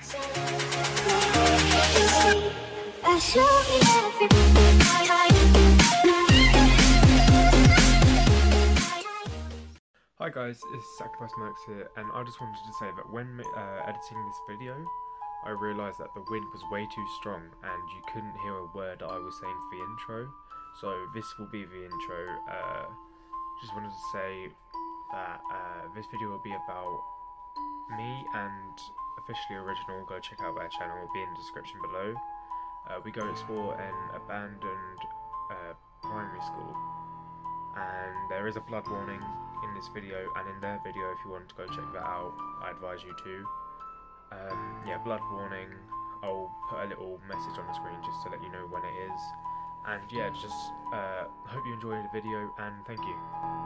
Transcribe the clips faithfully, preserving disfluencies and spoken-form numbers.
Hi guys, it's Sacrifice Max here, and I just wanted to say that when uh, editing this video, I realised that the wind was way too strong and you couldn't hear a word I was saying for the intro, so this will be the intro. Uh, just wanted to say that uh, this video will be about me and Officially Original. Go check out their channel, it will be in the description below. Uh, we go explore an abandoned uh, primary school, and there is a blood warning in this video and in their video. If you want to go check that out, I advise you to. Um, yeah, blood warning. I'll put a little message on the screen just to let you know when it is. And yeah, just uh, hope you enjoyed the video, and thank you.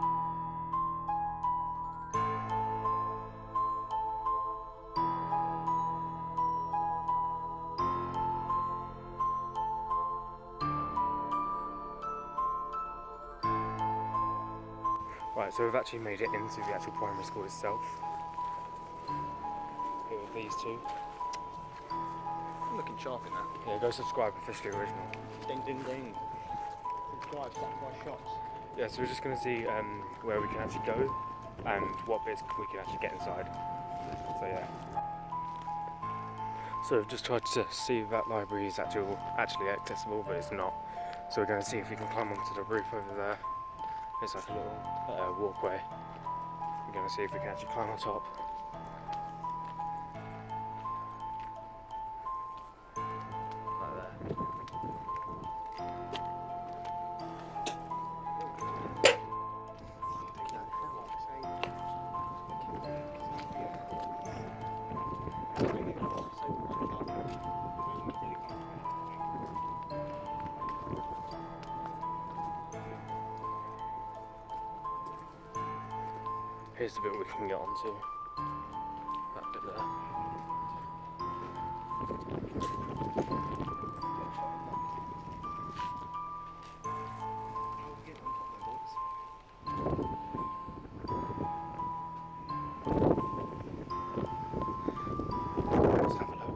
Right, so we've actually made it into the actual primary school itself. Here with these two. I'm looking sharp in that. Yeah, go subscribe, Officially Original. Ding ding ding. Subscribe, sacrifice shots. Yeah, so we're just going to see um, where we can actually go and what bits we can actually get inside. So yeah. So we've just tried to see if that library is actually, actually accessible, but it's not. So we're going to see if we can climb onto the roof over there. It's like a little uh, walkway. We're going to see if we can actually climb on top. Like that. Here's the bit we can get onto. That bit there. Let's have a look.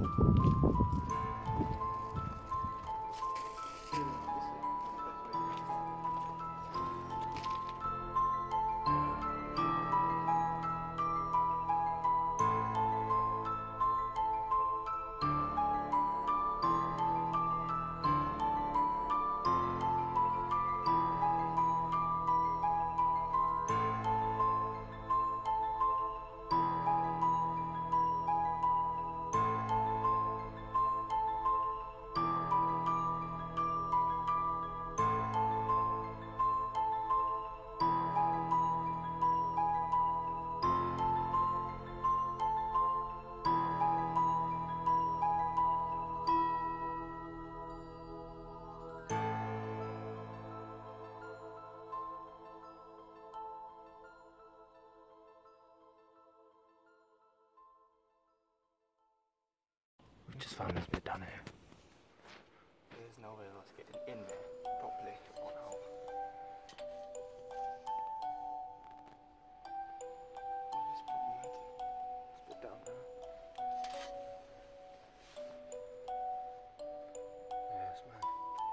Just found this bit down here. There's no way of us getting in there properly or out. It's problematic. This bit down there. Yeah, it's mad.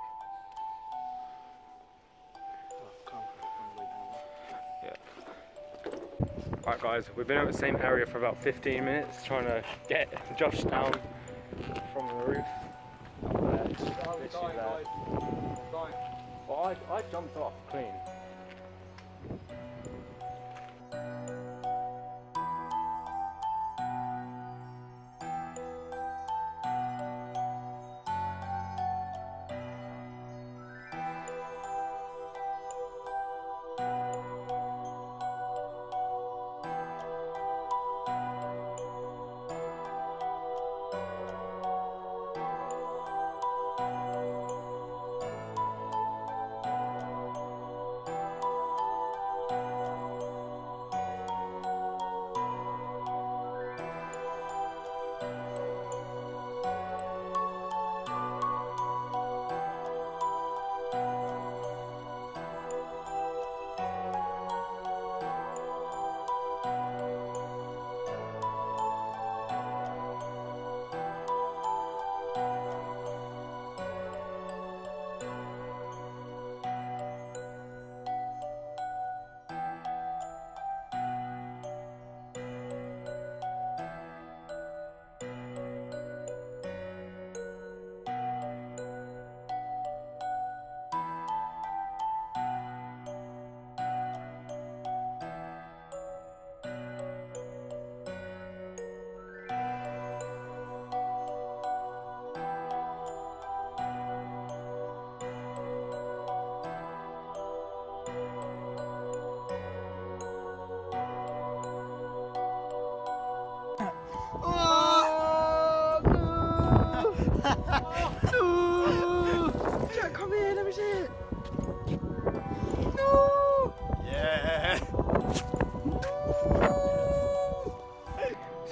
Oh, can't go all the way down there. Yeah. Alright guys, we've been at the same area for about fifteen minutes trying to get Josh down from the roof. Up there. Oh, we're dying, there. guys. We're dying. Well, I, I jumped off clean.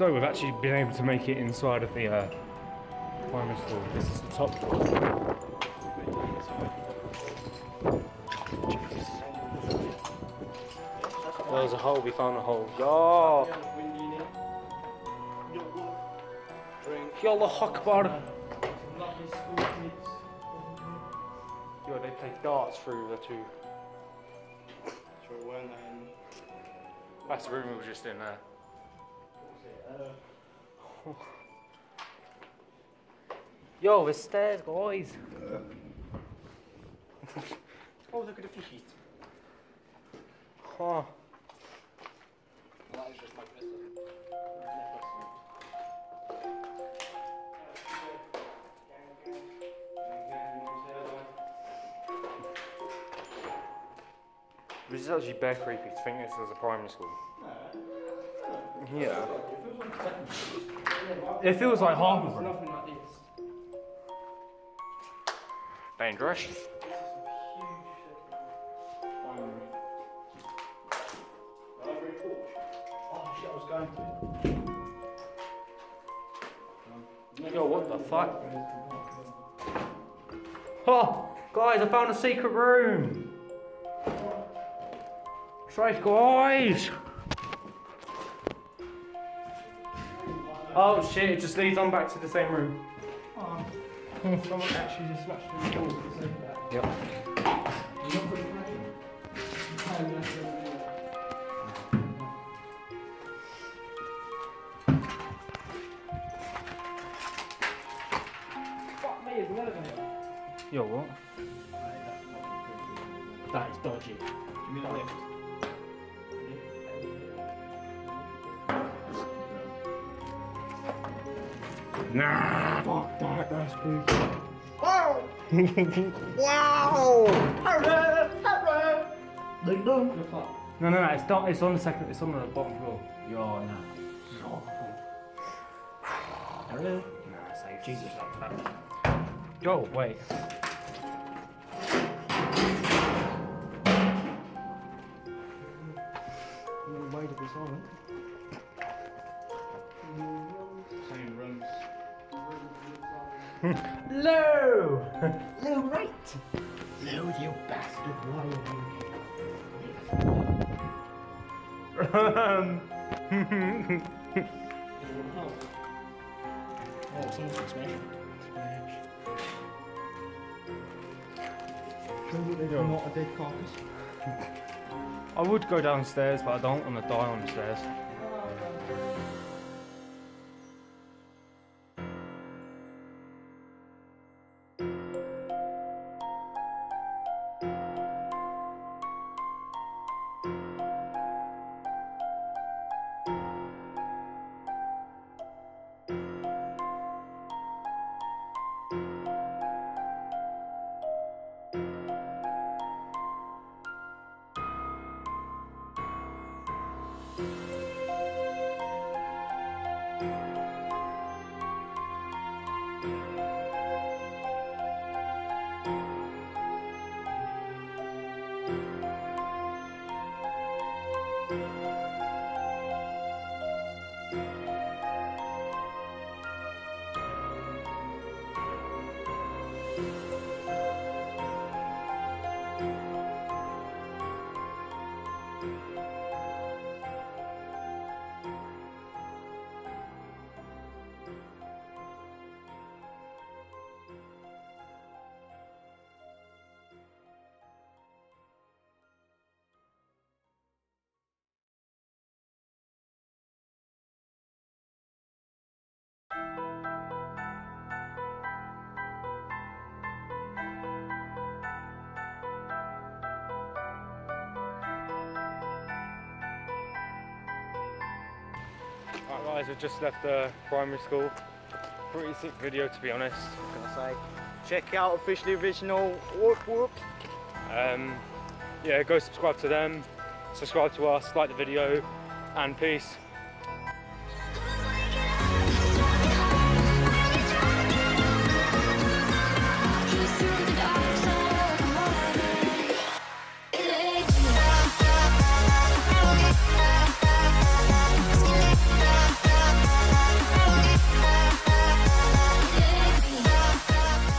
So we've actually been able to make it inside of the uh, primary school. This is the top floor. There's a hole, we found a hole. Yo! Yallah Akbar! Yo, they play darts through the two. Sure weren't they? That's the room we were just in there. Yo, there's stairs, guys. Oh, look at the fishies. Huh. That is just my crystal. This is actually bare creepy to think this is a primary school. Yeah. It feels like Harvard. Nothing like this. Dangerous. Yo, what the fuck? Oh, guys, I found a secret room. Straight, guys. Oh shit, it just leads on back to the same room. Oh. Someone actually just smashed through the wall to say that. Yep. You're not putting pressure. Fuck me, it's an elevator. Yo, what? That is dodgy. Give me that lift. Nah. Fuck that, that's spooky. Wow! Hurry! Hurry! Ding dong. No, no, no, it's not. It's on the second. It's on the bottom floor. You're not. Hello? Nah, safe. Jesus. Yo, wait. Why did this on? Same rooms. Low! Low right! Low, you bastard. Why are Um. Oh, someone's been smashed. Smash. Show that they're not a dead carcass. I would go downstairs, but I don't want to die on the stairs. Right, guys, we've just left the primary school. Pretty sick video, to be honest. Gonna say, check out Officially Original. Whoop whoop. Um, yeah, go subscribe to them, subscribe to us, like the video, and peace.